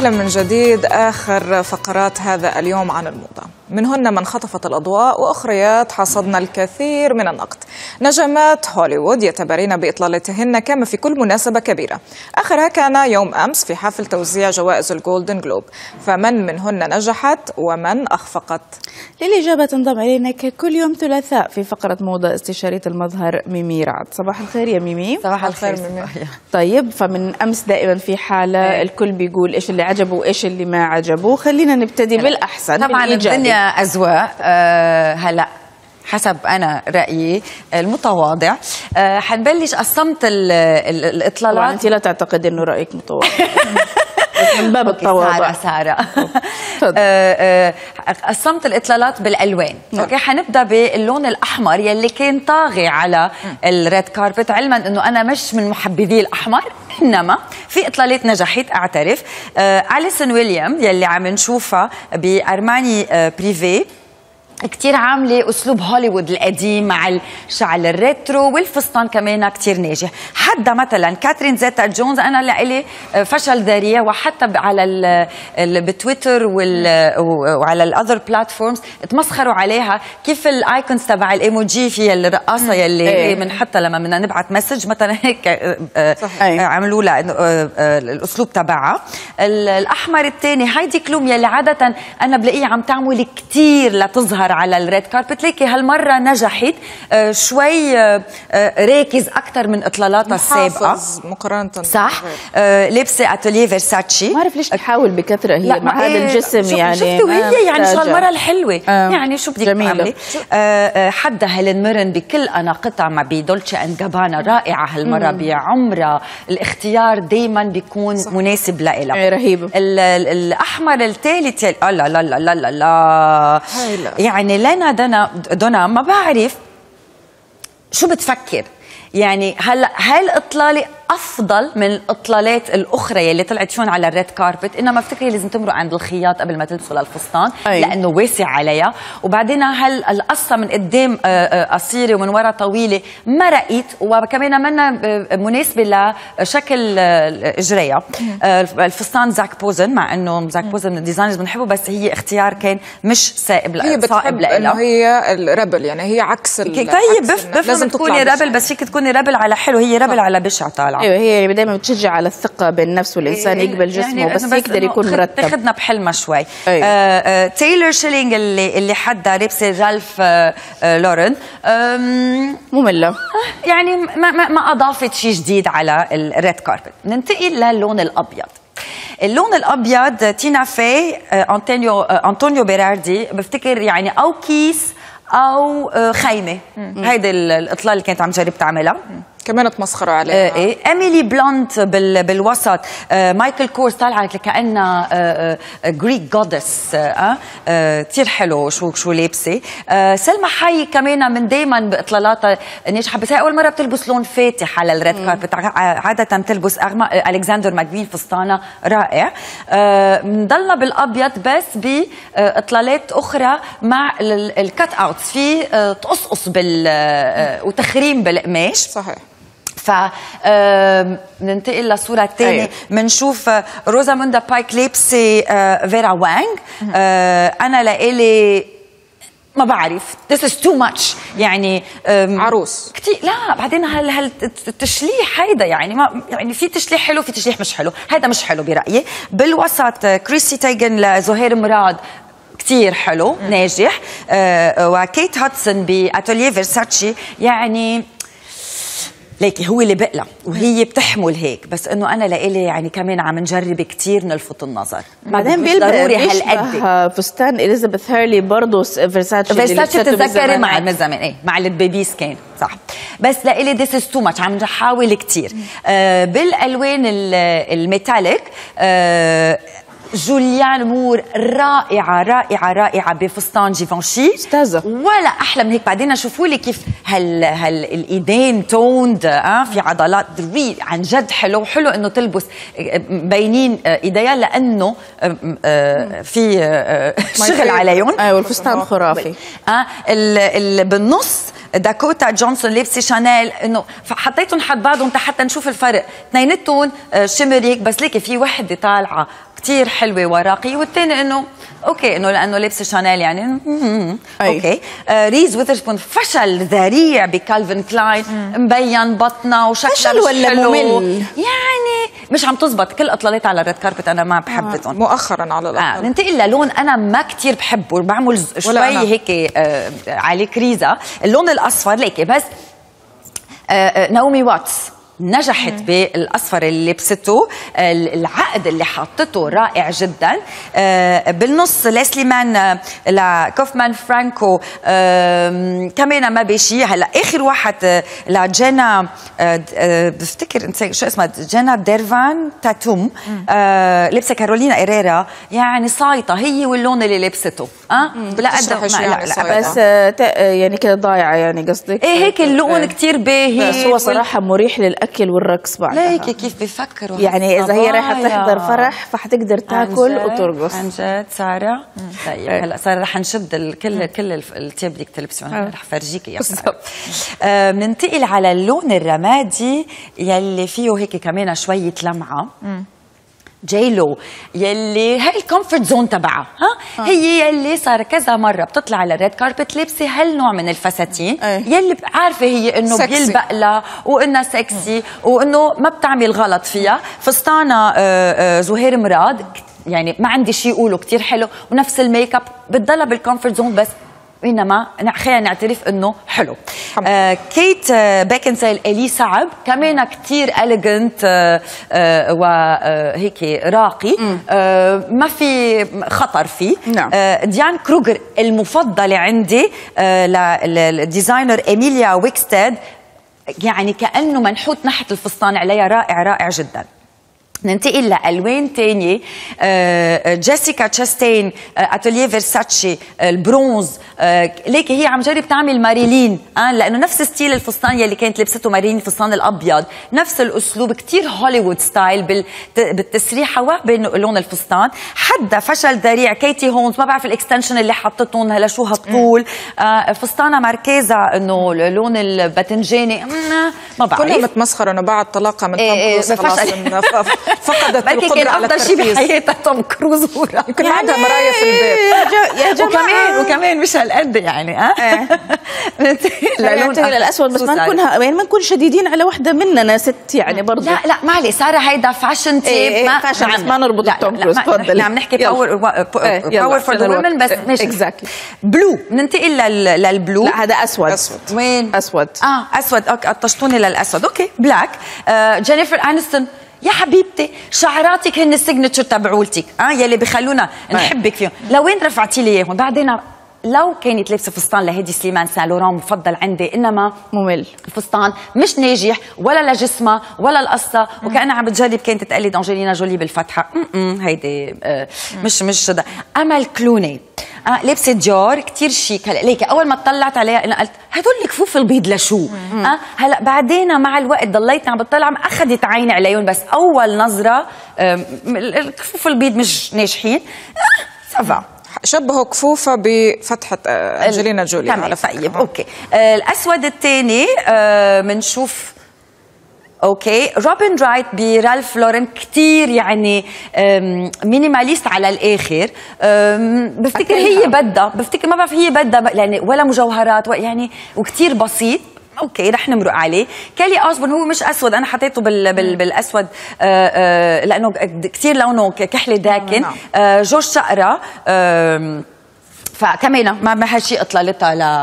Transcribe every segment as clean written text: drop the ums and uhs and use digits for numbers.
أهلا من جديد. آخر فقرات هذا اليوم عن الموضة، منهن من خطفت الأضواء وأخريات حصدنا الكثير من النقد. نجمات هوليوود يتبارين بإطلالتهن كما في كل مناسبة كبيرة، آخرها كان يوم أمس في حفل توزيع جوائز الجولدن جلوب، فمن منهن نجحت ومن أخفقت؟ للإجابة تنضم إلينا ككل يوم ثلاثاء في فقرة موضة استشارية المظهر ميمي رعد. صباح الخير يا ميمي. صباح الخير ميمي. طيب، فمن أمس دائما في حالة الكل بيقول إيش اللي عجبه وإيش اللي ما عجبه. خلينا نبتدي بالأحسن. طبعا الدنيا أذواق. هلا حسب أنا رأيي المتواضع حنبلش. قسمت الإطلالات. طبعا أنت لا تعتقد إنه رأيك متواضع من باب التواضع. سارة قسمت الإطلالات بالألوان. اوكي، حنبدا باللون الأحمر يلي كان طاغي على الريد كاربت، علما انه انا مش من محبذي الأحمر، انما في إطلالات نجحت اعترف. أليسون ويليام يلي عم نشوفها بأرماني بريفي كتير عامله اسلوب هوليوود القديم مع الشعل الريترو، والفستان كمان كتير ناجح. حدا مثلا كاترين زيتا جونز انا لإلي فشل ذريع، وحتى على بتويتر وعلى الاذر بلاتفورمز تمسخروا عليها، كيف الايكونز تبع الايموجي في الرقاصه يلي بنحطها لما بدنا نبعت مسج مثلا هيك. عملوا لها الاسلوب تبعها. الاحمر الثاني هايدي كلوم يلي عاده انا بلاقيها عم تعمل كتير لتظهر على الريد كاربت، ليكي هالمره نجحت شوي ركز اكثر من اطلالاتها السابقه مقارنه. صح. لابسه اتوليه فيرساتشي. ما بعرف ليش تحاول بكثره هي مع هذا الجسم. يعني شفتي وهي يعني شو هالمره الحلوه. يعني شو بدك تعملي. حدا هيلين ميرن بكل اناقتها مع بدولتشي اند جابانا رائعه هالمره بعمرها. الاختيار دائما بيكون مناسب لها. رهيبه. الاحمر الثالث لا لا لا لا لا لا يعني لنا دونا ما بعرف شو بتفكر. يعني هلا هالإطلالة افضل من الاطلالات الاخرى يلي طلعت فيهم على الريد كاربت، انما بفتكر لازم تمرق عند الخياط قبل ما تلبسوا للفستان لانه واسع عليها. وبعدين هالقصه من قدام قصيره ومن ورا طويله مرقت، وكمان منا مناسبه لشكل اجريها. الفستان زاك بوزن، مع انه زاك بوزن الديزاينرز بنحبه، بس هي اختيار كان مش صائب هي بتحب لانه هي الربل، يعني هي عكس. طيب بفهم تكوني ربل، بس فيك تكوني ربل على حلو، هي ربل على بشع طالعه. ايوه، هي دايما بتشجع على الثقه بالنفس والانسان يقبل جسمه، يعني بس يقدر يكون مرتب. تاخذنا بحلمها شوي. تايلور شيلينج اللي حدا لابسه رالف لورن ممله، يعني ما اضافت شيء جديد على الريد كاربت. ننتقل للون الابيض. اللون الابيض تينا في انطونيو بيراردي بفتكر يعني او كيس او خيمه. هيدي الاطلاله اللي كانت عم تجرب تعملها، كمان تمسخروا عليها. ايميلي بلانت بالوسط. مايكل كورس طالعه كأنها جريك جودس. كثير حلو شو لابسه. سلمى حي كمان من دائما باطلالاتها ناجحه، بس هي اول مره بتلبس لون فاتح على الريد كاربت، عاده بتلبس الكسندر ماكفين فستانها رائع. بنضلنا بالابيض بس باطلالات اخرى مع الكات اوتس، في تقصقص وتخريم بالقماش. صحيح. ننتقل للصورة الثانية. بنشوف روزاموندا بايك لابسة فيرا وانغ. أنا لإلي ما بعرف this is too much، يعني عروس كتير. لا بعدين التشليح هيدا يعني ما يعني في تشليح حلو، في تشليح مش حلو. هيدا مش حلو برأيي. بالوسط كريسي تايجن لزهير مراد كتير حلو ناجح. وكيت هاتسون بأتوليه فيرساتشي، يعني ليكي هو اللي بقلع وهي بتحمل هيك، بس انه انا لإلي يعني كمان عم نجرب كتير نلفت النظر. بعدين بيشبه فستان اليزابيث هيرلي برضه فيرساتشي بتتذكري مع من زمان مع البيبيز كان صح، بس لإلي this is too much. عم نحاول كتير. بالالوان الميتاليك جوليان مور رائعة رائعة رائعة بفستان جيفانشي، استاذة ولا أحلى من هيك. بعدين شوفوا لي كيف الإيدين توند في عضلات عن جد حلو. حلو إنه تلبس بينين إيديها لأنه في شغل عليهم. أيوة الفستان خرافي. بالنص داكوتا جونسون لابسه شانيل، انه حطيتهم حد بعضهم حتى نشوف الفرق. اثنيناتهم شمريك، بس ليكي في وحده طالعه كتير حلوه وراقيه، والثاني انه اوكي انه لانه لبس شانيل يعني اوكي. ريز ويثرسبون فشل ذريع بكالفن كلاين، مبين بطنه وشكلها فشل ولا ممل؟ يعني مش عم تزبط. كل اطلالات على الريد كاربت انا ما بحبهم مؤخرا على الاقل. ننتقل للون انا ما كتير بحبه، بعمل شوي هيك عليه كريزه، اللون الاصفر ليكي. بس ناومي واتس نجحت بالاصفر اللي لبسته، العقد اللي حطته رائع جدا. بالنص ليسلي مان لكوفمان فرانكو كمان ما بشي. هلا اخر واحد لجينا بفتكر انت شو اسمها، جينا ديرفان تاتوم، لبسه كارولينا إيريرا، يعني صايطه هي واللون اللي لبسته. لا لا بس يعني كده ضايعه يعني قصدك. ايه هيك اللون كتير باهي، بس هو صراحه مريح للاكل والرقص بعدها. ليك كيف بيفكروا يعني اذا هي رايحه تحضر فرح فحتقدر تاكل وترقص. عن جد ساره. طيب هلا ساره رح نشد كل الثياب بدك تلبسيهم، رح فرجيكي اياها. بننتقل على اللون الرمادي يلي فيه هيك كمان شويه لمعه. جايلو يلي هاي الكومفورت زون تبعها، هي يلي صار كذا مره بتطلع على الريد كاربت لابسه هالنوع من الفساتين يلي عارفه هي انه بيلبق لها وانها سكسي وانه ما بتعمل غلط فيها. فستانه زهير مراد يعني ما عندي شيء اقوله، كتير حلو، ونفس الميك اب بتضلها بالكومفورت زون، بس انما خلينا نعترف انه حلو. كيت بيكنزيل الي صعب كمان كتير اليجنت وهيك راقي، ما في خطر فيه. نعم. ديان كروغر المفضله عندي للديزاينر إيميليا ويكستيد، يعني كانه منحوت ناحيه الفستان عليها، رائع رائع جدا. ننتقل لألوان تانية. جيسيكا تشاستين أتوليه فيرساتشي البرونز، ليكي هي عم جرب تعمل ماريلين، لأنه نفس ستيل الفستان يلي كانت لبسته ماريلين، الفستان الأبيض، نفس الأسلوب كتير هوليوود ستايل بالتسريحة وبين لون الفستان. حدا فشل ذريع كيتي هونز، ما بعرف الإكستنشن اللي حطتهم هلا شو هالطول، فستانة ماركيزا إنه لون الباذنجاني ما بعرف، كلها متمسخرة إنه بعد طلاقة من توم كروز خلاص فقدت القدرة على أفضل شيء بحياتها توم كروز. يمكن ما عندها مرايا في البيت يا جماعة. وكمان مش هالقد يعني. اللون الأسود، بس ما نكون شديدين على وحدة مننا ست يعني برضه. لا ما عليه سارة، هيدا فاشن تيب، فاشن، بس ما نربط توم كروز. تفضلي. عم نحكي باور فور ذا وومن، بس ماشي. اكزاكتلي. بلو، ننتقل للبلو. لا هذا أسود. وين؟ أسود. أسود. اوكي قطشتوني للأسود. اوكي بلاك. جينيفر أنستون يا حبيبتي، شعراتك هن السيجنتشر تبعولتك، يلي بخلونا نحبك فيهم. لوين رفعتي لي اياهم؟ بعدين لو كانت لابسه فستان لهيدي سليمان سان لوران مفضل عندي، انما ممل، الفستان مش ناجح ولا لجسمها ولا القصه، وكانها عم بتجرب كانت تقلد انجلينا جولي بالفتحه. هيدي مش ده. امل كلوني لبسه ديور كتير شيك. هلا ليكي اول ما اطلعت عليها انا قلت هدول الكفوف البيض لشو؟ هلا بعدين مع الوقت ضليت عم بطلع اخذت عيني عليهم، بس اول نظره الكفوف البيض مش ناجحين. سافا شبهوا كفوفة بفتحة أنجلينا جولي على فكرة. طيب اوكي. الاسود الثاني بنشوف اوكي روبن رايت برالف لورن، كتير يعني مينيماليست على الاخر. بفتكر هي بدها، ما بعرف هي بدها يعني ولا مجوهرات يعني، وكتير بسيط. اوكي رح نمرق عليه. كالي أوسبورن هو مش اسود، انا حطيته بالاسود لانه كثير لونه كحلي داكن. جورج شقرة فكمان ما هالشيء اطلالتها ل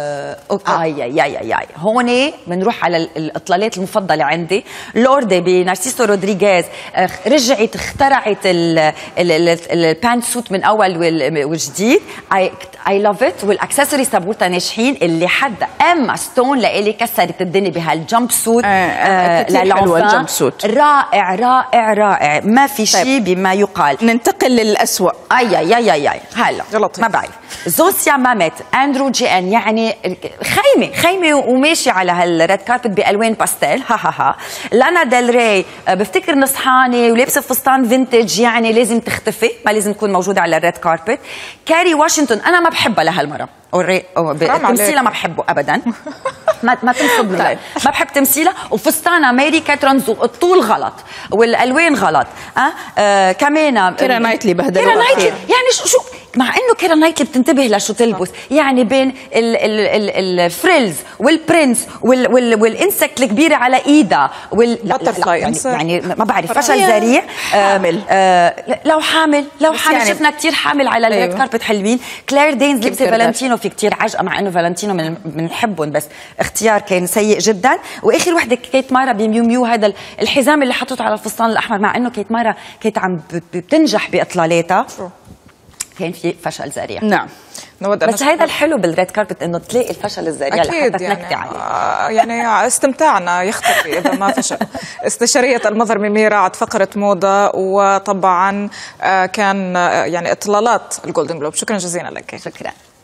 هون بنروح على الاطلالات المفضله عندي. لوردي بنارسيسو رودريغيز، رجعت اخترعت البانت سوت من اول وجديد. اي لاف ات، والاكسسوارز تبعولتها ناجحين. اللي حدا اما ستون لإلي كسرت الدنيا بهالجمب سوت. الجمب سوت رائع رائع رائع، ما في شيء بما يقال. ننتقل للأسوأ. هلا ما بعرف زوسيا مامت، اندرو جين، يعني خيمه وماشي على هالريد كاربت بالوان باستيل. ها لانا ديل ري بفتكر نصحانه ولابسه فستان فينتج، يعني لازم تختفي، ما لازم تكون موجوده على الريد كاربت. كاري واشنطن انا ما بحبها لهالمره، تمثيلها ما بحبه ابدا. ما تنصدمي، ما بحب تمثيلها. وفستانها ميري كاترونز، الطول غلط والالوان غلط. كمان كيرا نايتلي بهدلوها. كيرا نايتلي يعني شو مع انه كيرا نايتلي بتنتبه لشو تلبس، يعني بين الفريلز والبرنس والانسكت الكبيره على ايدها يعني ما بعرف، فشل ذريع. حامل لو حامل يعني شفنا كثير حامل على الريد كاربت حلوين. كلير دينز لبسه فالنتينو، في كثير عجقه مع انه فالنتينو بنحبهم بس اختيار كان سيء جدا. واخر وحده كيت مارا بميو ميو، هذا الحزام اللي حطته على الفستان الاحمر، مع انه كيت مارا كانت عم بتنجح باطلالاتها، كان في فشل ذريع. نعم. بس هذا الحلو بالريد كاربت، انه تلاقي الفشل الذريع لحتى تنكتي عليه. يعني استمتاعنا يختفي اذا ما فشل. استشارية المظهر ميمي رعد فقرة موضة، وطبعا كان يعني اطلالات الجولدن جلوب. شكرا جزيلا لك. شكرا.